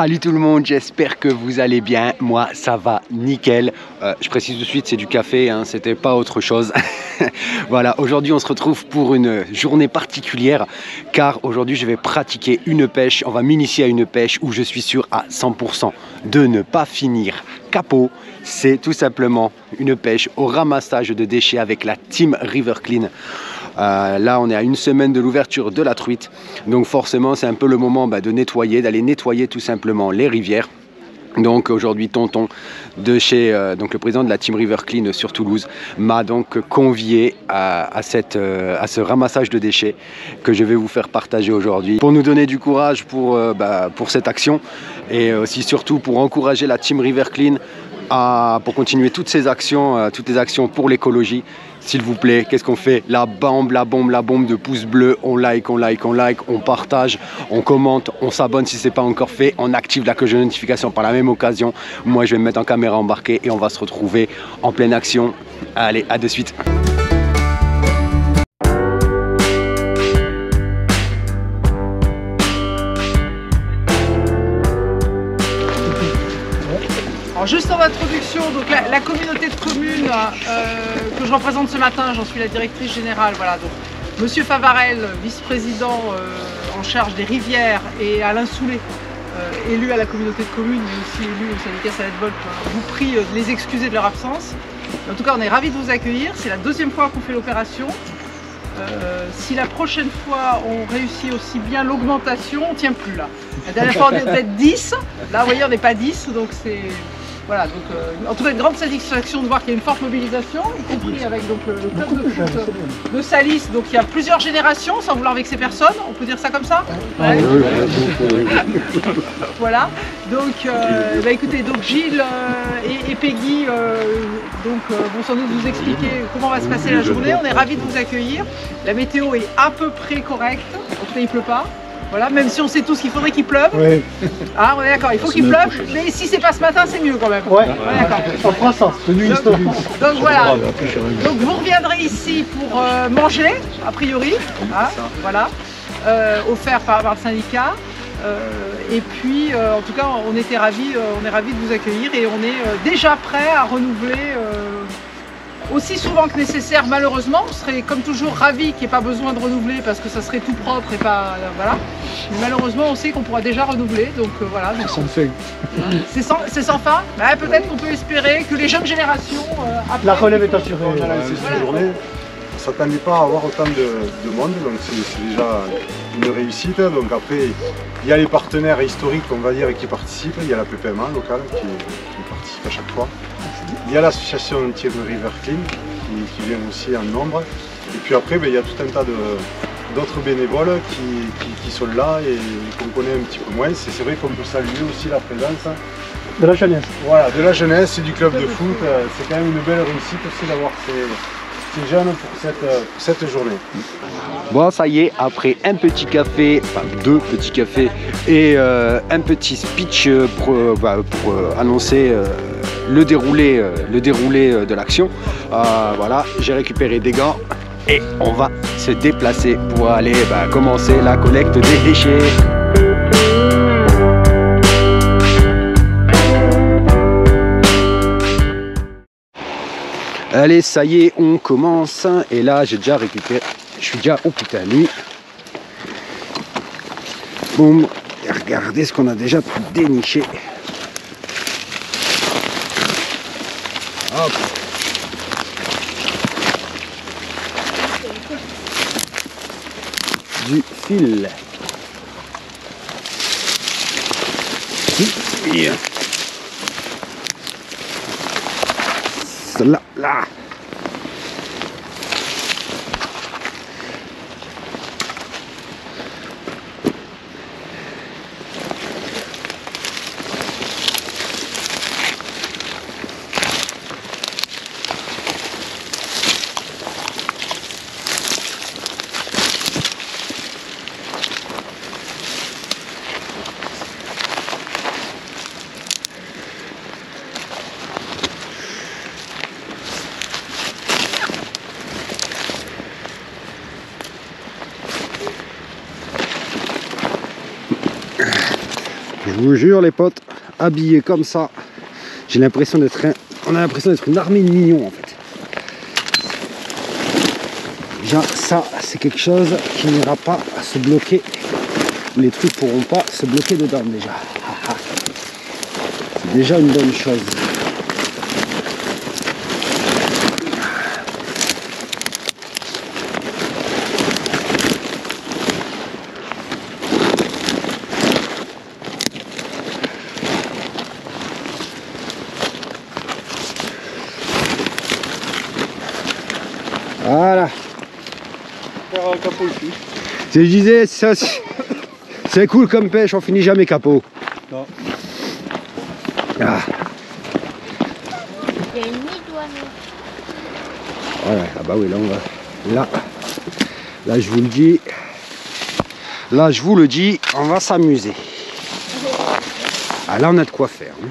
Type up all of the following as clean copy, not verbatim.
Salut tout le monde, j'espère que vous allez bien. Moi, ça va nickel. Je précise tout de suite, c'est du café, hein, c'était pas autre chose. Voilà, aujourd'hui on se retrouve pour une journée particulière car aujourd'hui je vais pratiquer une pêche. On va m'initier à une pêche où je suis sûr à 100% de ne pas finir capot. C'est tout simplement une pêche au ramassage de déchets avec la Team River Clean. Là on est à une semaine de l'ouverture de la truite, donc forcément c'est un peu le moment de nettoyer, d'aller nettoyer tout simplement les rivières. Donc aujourd'hui Tonton de chez donc le président de la Team River Clean sur Toulouse m'a donc convié à ce ramassage de déchets que je vais vous faire partager aujourd'hui pour nous donner du courage pour cette action et aussi surtout pour encourager la Team River Clean pour continuer toutes les actions pour l'écologie. S'il vous plaît, qu'est-ce qu'on fait? La bombe de pouces bleus, on like, on partage, on commente, on s'abonne si ce n'est pas encore fait, on active la cloche de notification par la même occasion. Moi, je vais me mettre en caméra embarquée et on va se retrouver en pleine action. Allez, à de suite. Alors juste en introduction, donc la communauté de communes que je représente ce matin, j'en suis la directrice générale. Voilà, donc Monsieur Favarel, vice-président en charge des rivières, et Alain Soulet, élu à la communauté de communes, mais aussi élu au syndicat Salette-Volt, vous prie de les excuser de leur absence. En tout cas, on est ravis de vous accueillir. C'est la deuxième fois qu'on fait l'opération. Si la prochaine fois on réussit aussi bien l'augmentation, on ne tient plus là. La dernière fois on était 10, là vous voyez on n'est pas 10, donc c'est... Voilà, donc en tout cas une grande satisfaction de voir qu'il y a une forte mobilisation, y compris avec donc, le club de foot de Salis. Donc il y a plusieurs générations, sans vouloir vexer personne, on peut dire ça comme ça, ouais. Voilà, donc écoutez, donc Gilles et Peggy vont sans doute vous expliquer comment va se passer la journée. On est ravis de vous accueillir. La météo est à peu près correcte, en tout cas il ne pleut pas. Voilà, même si on sait tous qu'il faudrait qu'il pleuve. Oui. Ah, on est d'accord, il faut qu'il pleuve, mais si c'est pas ce matin, c'est mieux quand même. Ouais, d'accord. On fera ça, tenue historique. Donc voilà, donc vous reviendrez ici pour manger, a priori, hein, voilà, offert par le syndicat. Et puis, en tout cas, on est ravis de vous accueillir et on est déjà prêt à renouveler aussi souvent que nécessaire. Malheureusement, on serait comme toujours ravis qu'il n'y ait pas besoin de renouveler parce que ça serait tout propre et pas... voilà. Mais malheureusement, on sait qu'on pourra déjà renouveler, donc voilà. Donc, c'est sans fin. Bah, peut-être qu'on peut espérer que les jeunes générations... après, la relève est assurée. On a lancé cette journée. On ne s'attendait pas à avoir autant de monde, donc c'est déjà une réussite. Donc après, il y a les partenaires historiques, on va dire, qui participent. Il y a la PPMA locale qui participe à chaque fois. Il y a l'association Team River Clean qui vient aussi en nombre. Et puis après, il y a tout un tas d'autres bénévoles qui sont là et qu'on connaît un petit peu moins. C'est vrai qu'on peut saluer aussi la présence de la jeunesse. Voilà, de la jeunesse et du club de foot. C'est quand même une belle réussite aussi d'avoir ces jeunes pour cette journée. Bon, ça y est, après un petit café, enfin 2 petits cafés et un petit speech pour annoncer le déroulé de l'action, voilà, j'ai récupéré des gants et on va se déplacer pour aller commencer la collecte des déchets. Allez, ça y est, on commence. Et là, j'ai déjà récupéré. Je suis déjà... Oh putain, lui. Boum. Et regardez ce qu'on a déjà pu dénicher. Hop. Du fil. Et cela là. Je vous jure les potes, habillés comme ça, j'ai l'impression d'être on a l'impression d'être une armée de mignons en fait. Déjà ça c'est quelque chose qui n'ira pas à se bloquer. Les trucs pourront pas se bloquer dedans déjà. C'est déjà une bonne chose. Voilà. Je disais, ça c'est cool comme pêche, on finit jamais capot. Non. Ah. Il y a une mi-douane. Ouais, ah bah oui, là on va. Là je vous le dis. Là je vous le dis, on va s'amuser. Ah là on a de quoi faire. Hein.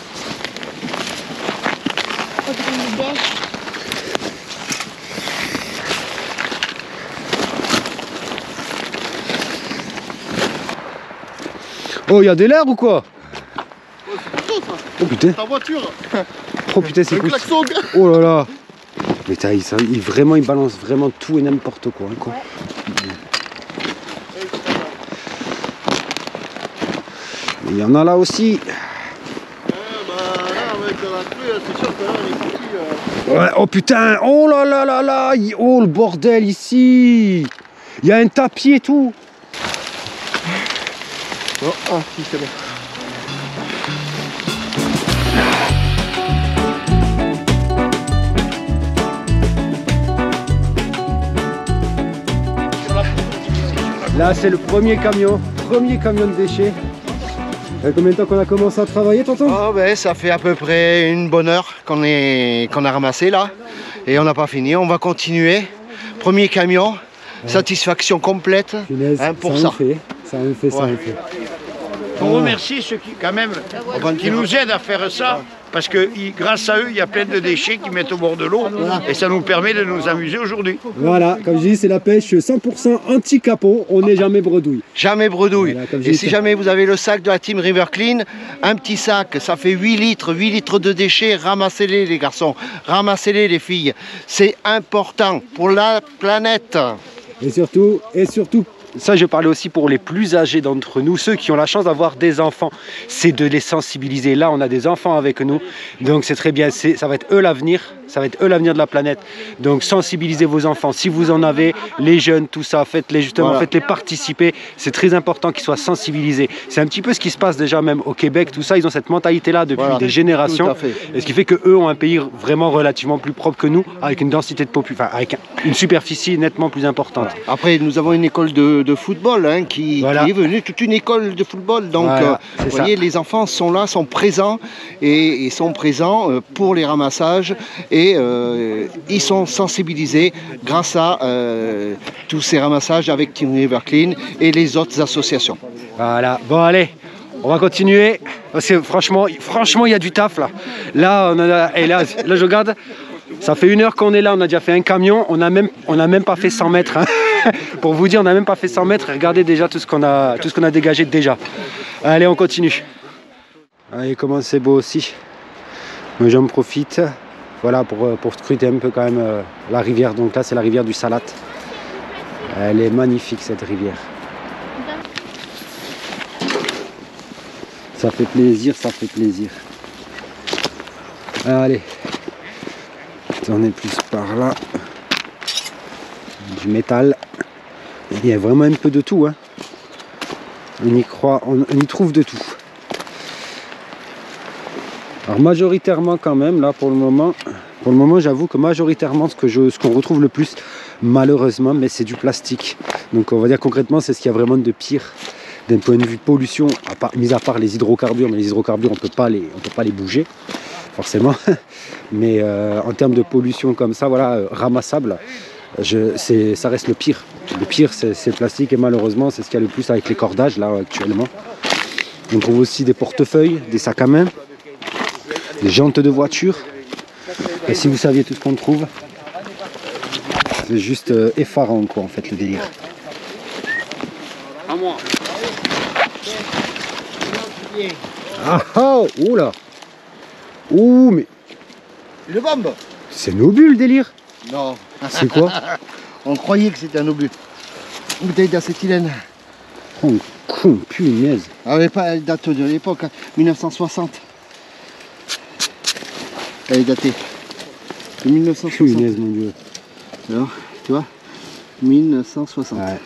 Oh, il y a des l'air ou quoi? Oh putain. Ta voiture. Oh putain, c'est cool. Klaxon. Oh là là. Mais il balance vraiment tout et n'importe quoi. Hein, quoi. Il y en a là aussi. Là, avec la pluie, c'est sûr que là, les petits... Ouais, oh putain. Oh là là là là. Oh le bordel ici. Il y a un tapis et tout. Oh, ah, si, c'est bon. Là, c'est le premier camion de déchets. Ça fait combien de temps qu'on a commencé à travailler, tonton? Oh, ben, ça fait à peu près une bonne heure qu'on a ramassé là. Et on n'a pas fini, on va continuer. Premier camion, satisfaction complète. Punaise, hein, pour ça. ça. En fait. On remercie ceux qui, quand même, qui nous aident à faire ça, parce que grâce à eux, il y a plein de déchets qui mettent au bord de l'eau, et ça nous permet de nous amuser aujourd'hui. Voilà, comme je dis, c'est la pêche 100% anti-capot, on n'est jamais bredouille. Jamais bredouille. Voilà, comme je et dis, si ça- jamais vous avez le sac de la Team River Clean, un petit sac, ça fait 8 litres de déchets, ramassez-les les garçons, ramassez-les les filles. C'est important pour la planète. Et surtout, ça je parlais aussi pour les plus âgés d'entre nous, ceux qui ont la chance d'avoir des enfants, c'est de les sensibiliser. Là on a des enfants avec nous, donc c'est très bien, ça va être eux l'avenir, de la planète. Donc sensibilisez vos enfants, si vous en avez, les jeunes, tout ça, faites-les justement, Voilà. faites-les participer, c'est très important qu'ils soient sensibilisés. C'est un petit peu ce qui se passe déjà même au Québec, tout ça, ils ont cette mentalité-là depuis Voilà. des générations, Tout à fait. et ce qui fait qu'eux ont un pays vraiment relativement plus propre que nous, avec une densité de population, enfin avec une superficie nettement plus importante. Après, nous avons une école de football hein, qui est venue, toute une école de football. Donc, Voilà, vous voyez, les enfants sont là, sont présents et sont présents pour les ramassages et ils sont sensibilisés grâce à tous ces ramassages avec Team River Clean et les autres associations. Voilà, bon allez, on va continuer, parce que franchement il y a du taf là. Là, je regarde, ça fait 1 heure qu'on est là, on a déjà fait un camion, on n'a même pas fait 100 mètres. Hein. Pour vous dire, on n'a même pas fait 100 mètres, regardez déjà tout ce qu'on a dégagé déjà. Allez, on continue. Allez, comment c'est beau aussi. Moi j'en profite, voilà, pour scruter un peu quand même la rivière. Donc là c'est la rivière du Salat. Elle est magnifique cette rivière. Ça fait plaisir, ça fait plaisir. Allez, tournez plus par là. Du métal. Il y a vraiment un peu de tout. Hein. On y croit, on y trouve de tout. Alors majoritairement quand même, là pour le moment j'avoue que majoritairement ce qu'on retrouve le plus, malheureusement, mais c'est du plastique. Donc on va dire concrètement c'est ce qu'il y a vraiment de pire. D'un point de vue pollution, mis à part les hydrocarbures, mais les hydrocarbures on peut pas les bouger, forcément. Mais en termes de pollution comme ça, voilà, ramassable, ça reste le pire. Le pire c'est le plastique et malheureusement c'est ce qu'il y a le plus avec les cordages là actuellement. On trouve aussi des portefeuilles, des sacs à main, des jantes de voiture. Et si vous saviez tout ce qu'on trouve, c'est juste effarant quoi en fait le délire. Ah ah, oh là. Ouh, mais Le bombe. c'est un obus le délire. Non. C'est quoi? On croyait que c'était un obus. Une bouteille d'acétylène. Oh, con, punaise. Ah mais pas, elle date de l'époque, hein, 1960. Elle est datée. De 1960. Punaise, mon Dieu. Alors, tu vois 1960. Ouais.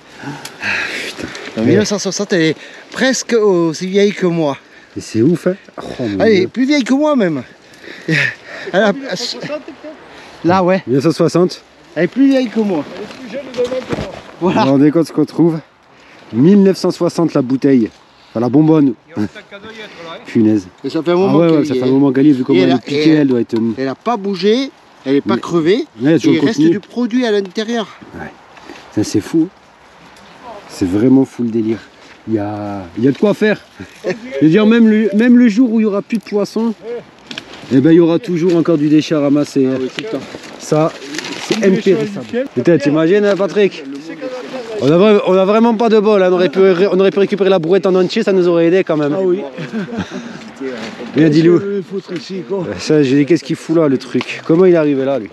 En 1960, elle est presque aussi vieille que moi. Et c'est ouf, hein. Oh, mon Elle est Dieu. plus vieille que moi même. Elle a- Là, ouais. 1960. Elle est plus vieille que moi. Vous Voilà. vous rendez compte ce qu'on trouve? 1960 la bouteille. Enfin la bonbonne. Punaise. Et ça fait un Ah moment ouais, ouais, qu'elle ça y fait est. un moment qu'elle y est, vu comment Et elle elle est a- piquée, et- elle doit être... Elle n'a pas bougé, elle n'est pas Mais- crevée. Ouais, il y a Et toujours il le reste contenu. du produit à l'intérieur. Ça, c'est fou. C'est vraiment fou le délire. Il y a de quoi faire. Je veux dire, même le jour où il n'y aura plus de poissons, eh ben, il y aura toujours encore du déchet à ramasser. hein. Ça, c'est impérissable. Putain, t'imagines, hein, Patrick? On a vraiment pas de bol. Hein. On aurait pu récupérer la brouette en entier, ça nous aurait aidé quand même. Ah oui. Bien dit Lou. Il faut ici, quoi. Ça, j'ai dit, qu'est-ce qu'il fout là, le truc? Comment il est arrivé là, lui?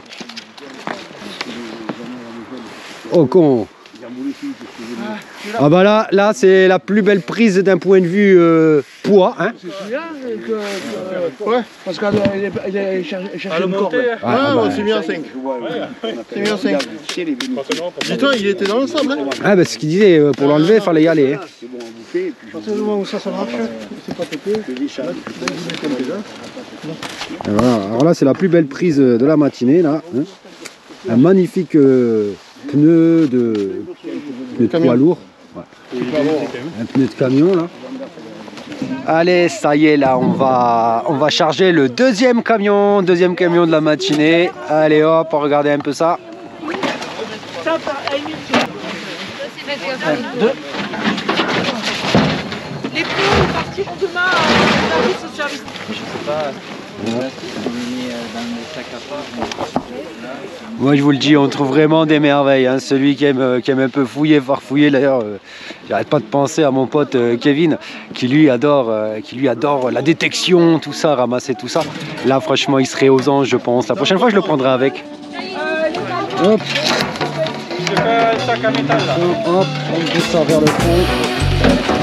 Oh, con! Ah bah là c'est la plus belle prise d'un point de vue poids. Hein. Ouais, parce qu'il est cherché une corde. Ah, bah, c'est bien 5. C'est bien 5. Dis-toi, il était dans le sable. Hein. ah bah ce qu'il disait, pour l'enlever, il fallait y aller. Hein. À partir du moment où ça marche, c'est pas pété. Et voilà. Alors là c'est la plus belle prise de la matinée là. Hein. Un magnifique pneu de poids lourd. Ouais. Un pneu de camion là. Allez, ça y est là, on va charger le deuxième camion de la matinée. Allez hop, on va regarder un peu ça. Les pneus partiront demain à service au service. Moi je vous le dis, on trouve vraiment des merveilles. Hein. Celui qui aime un peu fouiller, farfouiller, d'ailleurs, j'arrête pas de penser à mon pote Kevin, qui lui adore la détection, tout ça, ramasser tout ça. Là franchement il serait aux anges je pense. La prochaine fois je le prendrai avec. Hop. Hop, on descend vers le fond.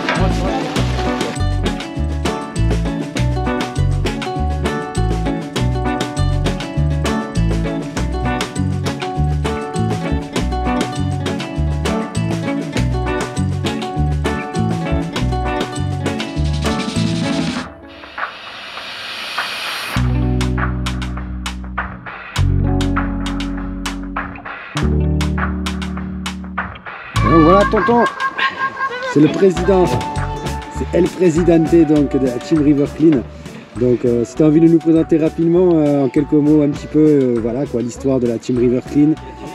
Donc voilà tonton, c'est le président, c'est El Presidente donc de la Team River Clean. Donc si tu as envie de nous présenter rapidement en quelques mots un petit peu voilà quoi l'histoire de la Team River Clean.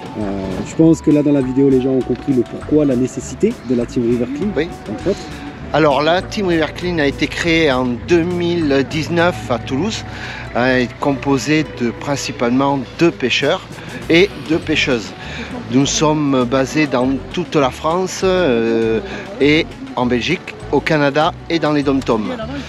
Je pense que là dans la vidéo les gens ont compris le pourquoi, la nécessité de la Team River Clean, Oui. entre autres. Alors la Team River Clean a été créée en 2019 à Toulouse. Elle est composée de principalement 2 pêcheurs et 2 pêcheuses. Nous sommes basés dans toute la France et en Belgique, au Canada et dans les dom-toms.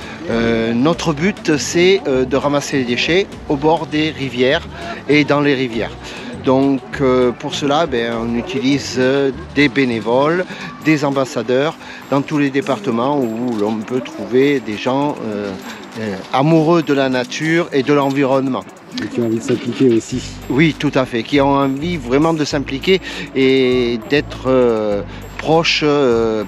Notre but c'est de ramasser les déchets au bord des rivières et dans les rivières. Donc pour cela, on utilise des bénévoles, des ambassadeurs dans tous les départements où l'on peut trouver des gens amoureux de la nature et de l'environnement. Et qui ont envie de s'impliquer aussi. Oui, tout à fait, qui ont envie vraiment de s'impliquer et d'être proche de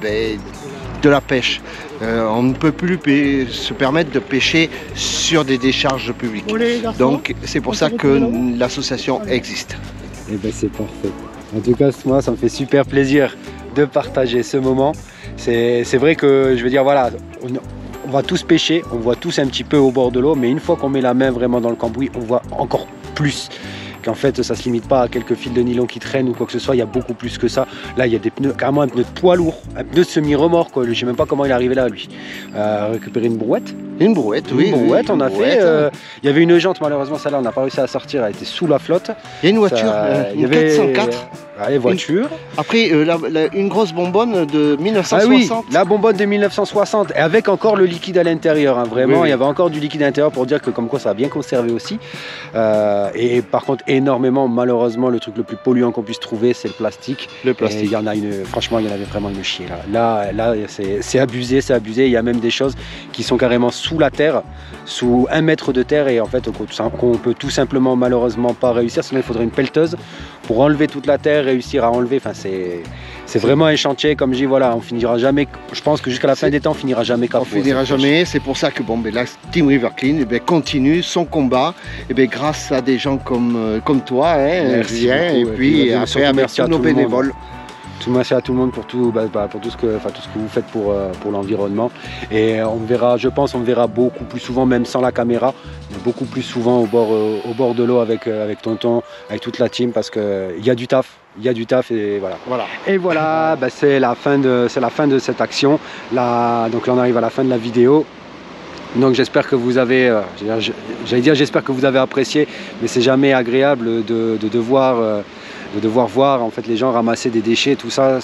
la pêche. On ne peut plus se permettre de pêcher sur des décharges publiques. Donc c'est pour ça que l'association existe. Et ben c'est parfait. En tout cas moi ça me fait super plaisir de partager ce moment. C'est vrai que je veux dire voilà, on va tous pêcher, on voit tous un petit peu au bord de l'eau, mais une fois qu'on met la main vraiment dans le cambouis, on voit encore plus. Qu'en fait ça se limite pas à quelques fils de nylon qui traînent ou quoi que ce soit, il y a beaucoup plus que ça. Là il y a des pneus, carrément un pneu de poids lourd, un pneu de semi-remorque, je sais même pas comment il est arrivé là lui. Récupérer une brouette. Une brouette, oui. Une brouette, on a brouette. fait. Il y avait une jante, malheureusement celle-là on n'a pas réussi à sortir, elle était sous la flotte. Il y a une voiture, Ça, il y une avait 404. Les voitures. Après, une grosse bonbonne de 1960. Ah oui, la bonbonne de 1960, et avec encore le liquide à l'intérieur. Hein, vraiment, il y avait encore du liquide à l'intérieur pour dire que comme quoi ça a bien conservé aussi. Et par contre, énormément, malheureusement, le truc le plus polluant qu'on puisse trouver, c'est le plastique. Le plastique. Il y en a franchement, il y en avait vraiment une chier là. Là c'est abusé, c'est abusé. Il y a même des choses qui sont carrément sous la terre, sous 1 mètre de terre, et en fait, qu'on peut tout simplement malheureusement pas réussir. Sinon, il faudrait une pelleteuse pour enlever toute la terre, réussir à enlever. Enfin, c'est vraiment un chantier, comme je dis, voilà, on finira jamais. Je pense que jusqu'à la fin des temps, on finira jamais capot. On finira jamais. C'est pour ça que la Team River Clean continue son combat. grâce à des gens comme toi, hein, Julien, et puis après avec tous nos bénévoles. Merci à tout le monde pour tout, pour tout ce que vous faites pour l'environnement. Et on verra, je pense, on verra beaucoup plus souvent, même sans la caméra, mais beaucoup plus souvent au bord de l'eau avec Tonton, avec toute la team, parce qu'il y a du taf. Il y a du taf et voilà. Et voilà, c'est la fin de cette action. Là, donc là, on arrive à la fin de la vidéo. Donc j'espère que vous avez, j'espère que vous avez apprécié, mais c'est jamais agréable de devoir voir en fait les gens ramasser des déchets, tout ça,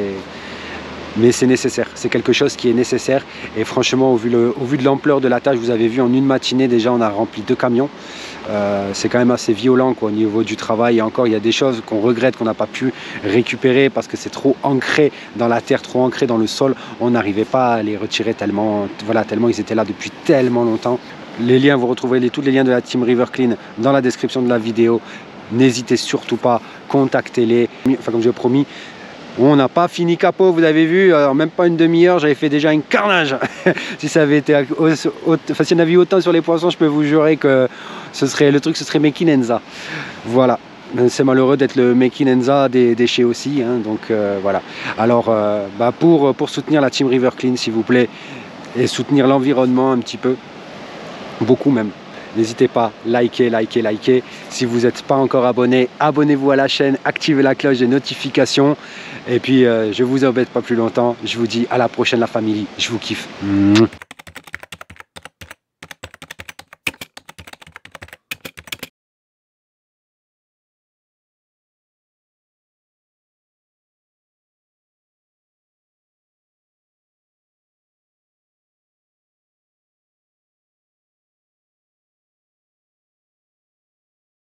mais c'est nécessaire, c'est quelque chose qui est nécessaire. Et franchement, au vu de l'ampleur de la tâche, vous avez vu, en une matinée déjà on a rempli 2 camions. C'est quand même assez violent quoi, au niveau du travail. Et encore, il y a des choses qu'on regrette, qu'on n'a pas pu récupérer parce que c'est trop ancré dans la terre, trop ancré dans le sol. On n'arrivait pas à les retirer tellement ils étaient là depuis tellement longtemps. Les liens, vous retrouverez tous les liens de la Team River Clean dans la description de la vidéo. N'hésitez surtout pas, contactez-les. Enfin, comme j'ai promis, on n'a pas fini capot, vous avez vu, alors même pas une demi-heure, j'avais fait déjà un carnage. Si ça avait été, s'il y en avait eu autant sur les poissons, je peux vous jurer que ce serait Mekinenza. Voilà, c'est malheureux d'être le Mekinenza des déchets aussi, hein, donc voilà. Alors, pour soutenir la Team River Clean, s'il vous plaît, et soutenir l'environnement un petit peu, beaucoup même. N'hésitez pas, likez. Si vous n'êtes pas encore abonné, abonnez-vous à la chaîne, activez la cloche des notifications. Et puis, je ne vous embête pas plus longtemps. Je vous dis à la prochaine, la famille. Je vous kiffe.